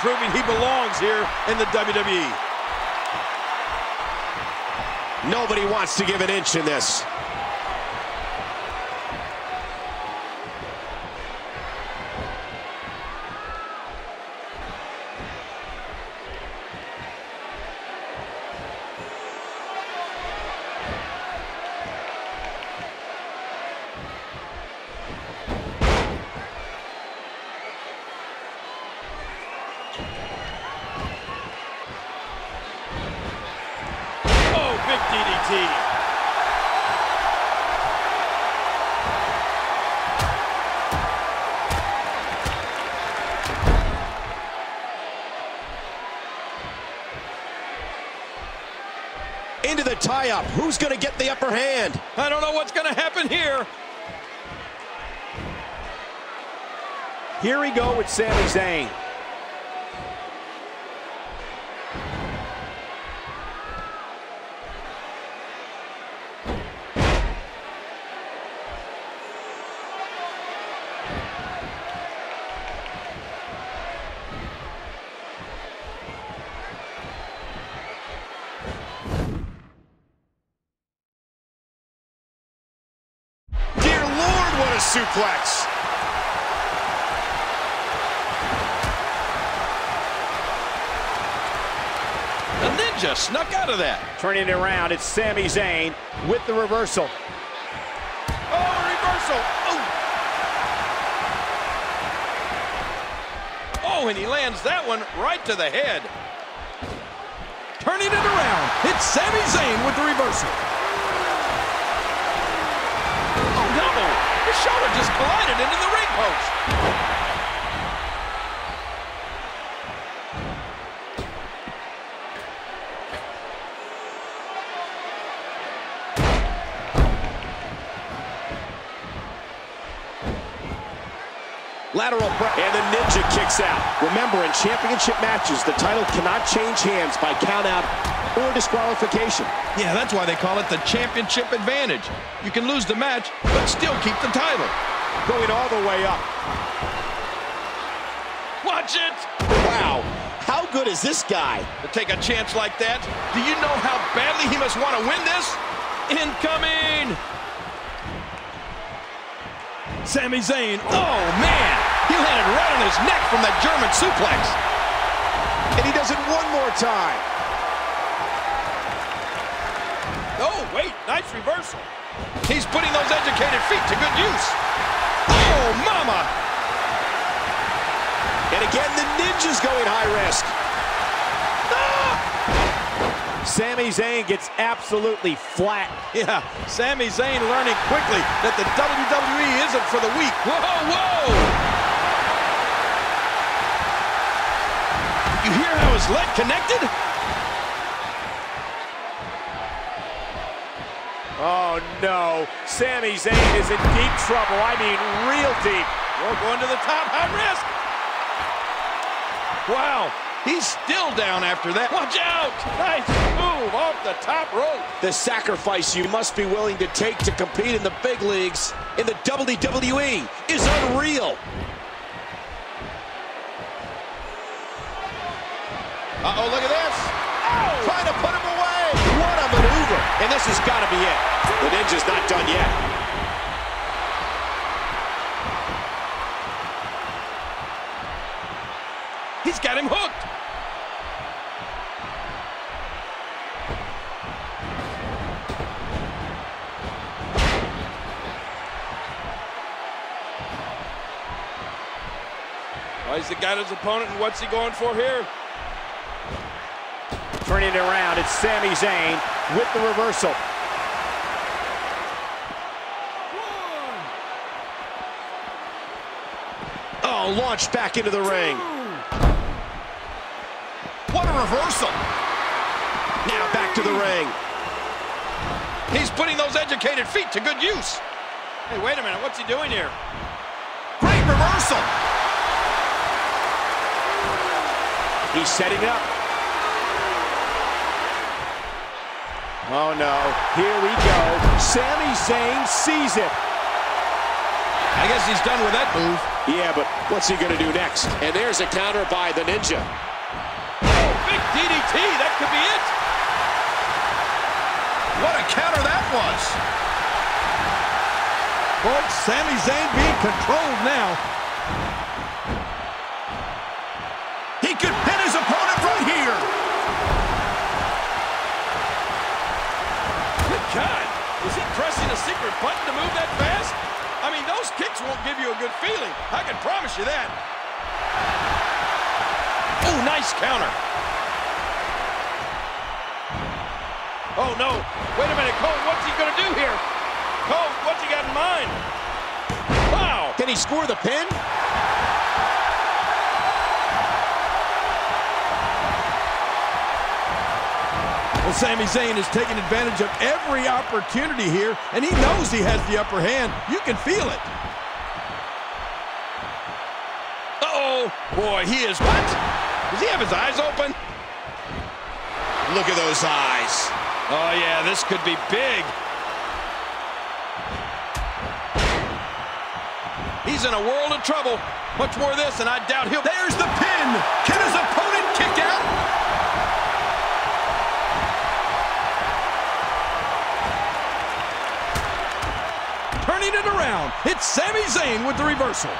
proving he belongs here in the WWE. Nobody wants to give an inch in this. Big DDT. Into the tie-up. Who's going to get the upper hand? I don't know what's going to happen here. Here we go with Sami Zayn. Suplex. The Ninja snuck out of that. Turning it around, it's Sami Zayn with the reversal. Oh, reversal. Oh, and he lands that one right to the head. Turning it around, it's Sami Zayn with the reversal. His shoulder just collided into the ring post. Lateral press. And the Ninja kicks out. Remember, in championship matches, the title cannot change hands by countout or disqualification. Yeah, that's why they call it the championship advantage. You can lose the match, but still keep the title. Going all the way up. Watch it! Wow, how good is this guy? To take a chance like that, do you know how badly he must want to win this? Incoming! Sami Zayn, oh man! He landed right on his neck from that German suplex. And he does it one more time. Oh, wait, nice reversal. He's putting those educated feet to good use. Oh, mama! And again, the Ninja's going high risk. Ah! Sami Zayn gets absolutely flat. Yeah, Sami Zayn learning quickly that the WWE isn't for the weak. Whoa, whoa! You hear how his leg connected? Oh, no. Sami Zayn is in deep trouble. I mean, real deep. We're going to the top, high risk. Wow, he's still down after that. Watch out. Nice move off the top rope. The sacrifice you must be willing to take to compete in the big leagues in the WWE is unreal. Uh-oh, look at this. Oh! Trying to put him away. What a maneuver. And this has got to be it. The Ninja's not done yet. He's got him hooked. Well, he's got his opponent, and what's he going for here? Turning it around, it's Sami Zayn with the reversal. Oh, launched back into the ring. What a reversal. Now back to the ring. He's putting those educated feet to good use. Hey, wait a minute, what's he doing here? Great reversal. He's setting up. Oh no, here we go. Sami Zayn sees it. I guess he's done with that move. Yeah, but what's he going to do next? And there's a counter by the Ninja. Oh, big DDT. That could be it. What a counter that was. Folks, Sami Zayn being controlled now. He could pin his opponent right here. Good God. Is he pressing a secret button to move that fast? I mean, those kicks won't give you a good feeling. I can promise you that. Oh, nice counter. Oh, no. Wait a minute, Cole. What's he going to do here? Cole, what's he got in mind? Wow. Can he score the pin? Well, Sami Zayn is taking advantage of every opportunity here, and he knows he has the upper hand. You can feel it. Uh-oh. Boy, he is what? Does he have his eyes open? Look at those eyes. Oh, yeah, this could be big. He's in a world of trouble. Much more of this, and I doubt he'll... There's the pin. Can his opponent kick out? Turning it around, it's Sami Zayn with the reversal.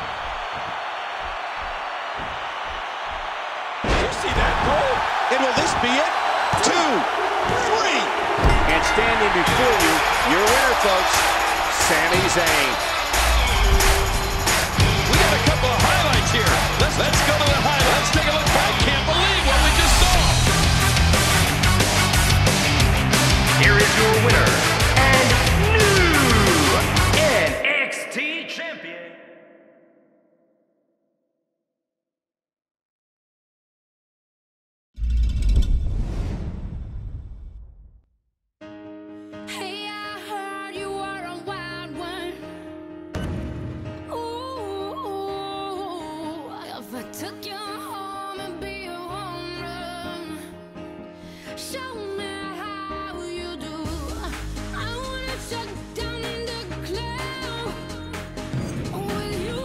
Did you see that, Cole? And will this be it? 2, 3. And standing before you, your winner, folks, Sami Zayn. We got a couple of highlights here. Let's go to the highlights. Let's take a look back. Can't believe what we just saw. Here is your winner and new NXT champion. Hey, I heard you were a wild one. Ooh, if I took you home and be a home run, show me how you do. I wanna shut down in the cloud with you.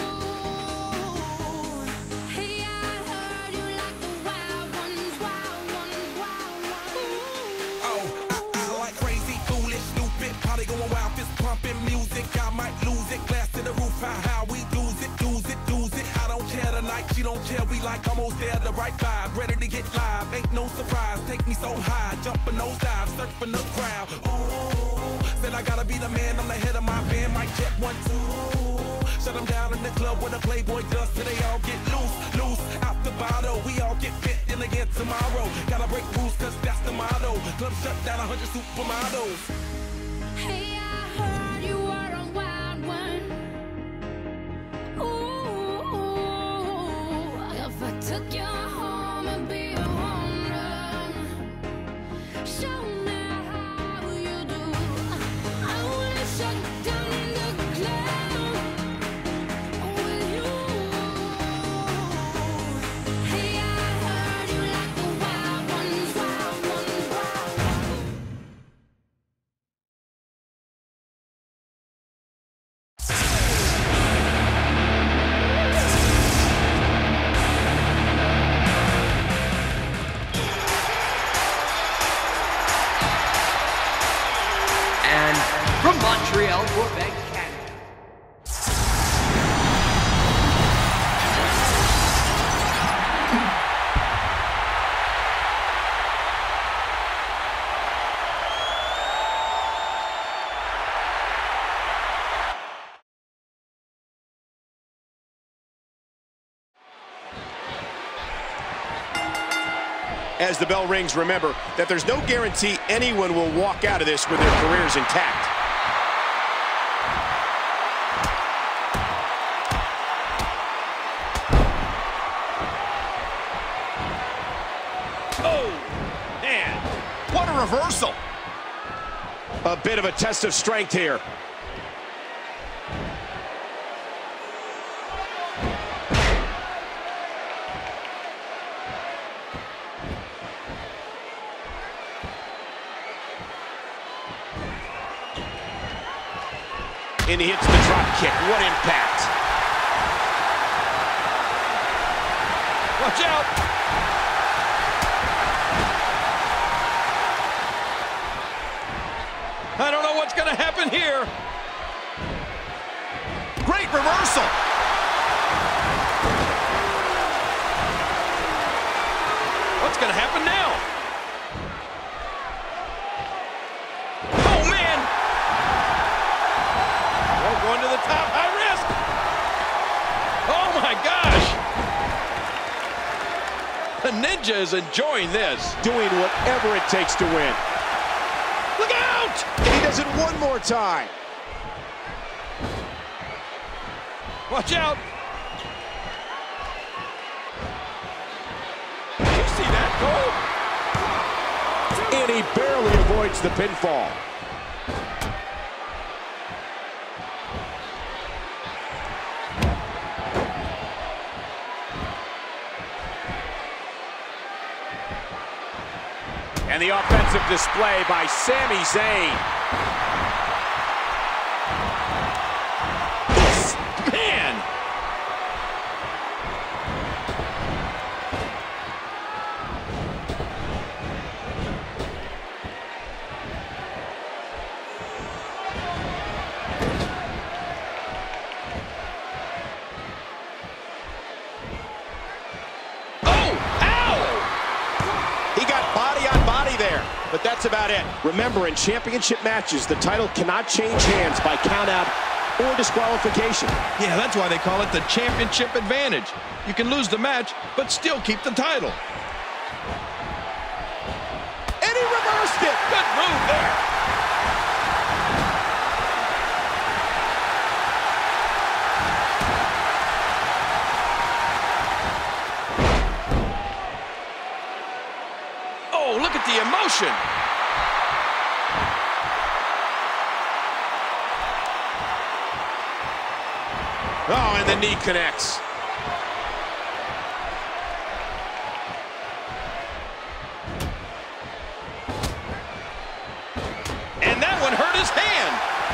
Hey, I heard you like the wild ones, wild ones, wild ones. I like crazy, foolish, stupid, party going wild, fist pumping music. I might lose it, glass to the roof, how we lose it, lose it, lose it. I don't care tonight, she don't care, we like almost there, the right vibe, ready to get live, ain't no surprise, take me so high, jumping those dives, surfing the crowd. Ooh, said I gotta be the man, I'm the head of my band, mic check 1, 2. Shut them down in the club where the Playboy does, till they all get loose, loose, out the bottle, we all get fit in again tomorrow. Gotta break rules, cause that's the motto. Club shut down 100 supermodels. Hey, I heard you were a wild one. Ooh, if I took you home and be a home run, show me how you do. I wanna shut down in the cloud with you. Hey, I heard you like the wild ones, wild ones, wild ones. And from Montreal, Quebec, Canada. As the bell rings, remember that there's no guarantee anyone will walk out of this with their careers intact. Oh, man. What a reversal. A bit of a test of strength here. And he hits the drop kick. What impact. Watch out. I don't know what's going to happen here. Great reversal. What's going to happen now? Oh, man. Oh, going to the top. High risk. Oh, my gosh. The Ninja is enjoying this. Doing whatever it takes to win. Look out! And he does it one more time. Watch out. Did you see that goal? And he barely avoids the pinfall. And the offensive display by Sami Zayn. Man! But that's about it. Remember, in championship matches, the title cannot change hands by countout or disqualification. Yeah, that's why they call it the championship advantage. You can lose the match, but still keep the title. And he reversed it. Good move there. Oh, look at the emotion. Oh, and the knee connects. And that one hurt his hand.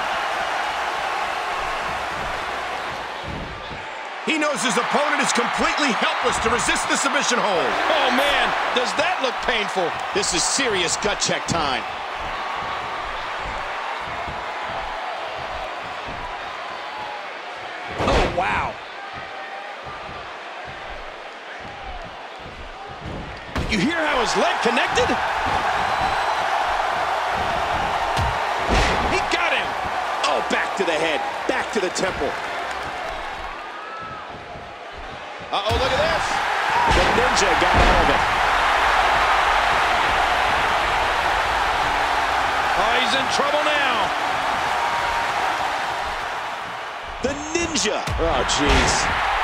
He knows his opponent is completely helpless to resist the submission hold. Oh, man, does that look painful? This is serious gut check time. Oh, wow. You hear how his leg connected? He got him. Oh, back to the head, back to the temple. Uh-oh, look at this. The Ninja got out of it. Oh, he's in trouble now. The Ninja. Oh, jeez.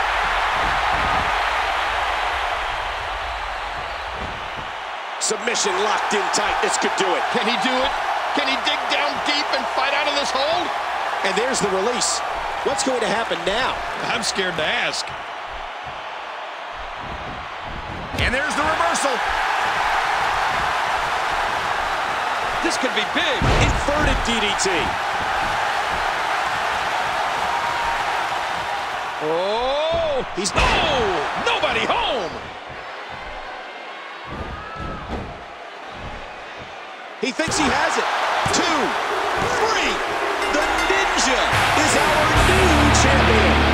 Submission locked in tight. This could do it. Can he do it? Can he dig down deep and fight out of this hold? And there's the release. What's going to happen now? I'm scared to ask. And there's the reversal. This could be big. Inverted DDT. Oh! He's nobody home. He thinks he has it. 2, 3. The Ninja is our new champion.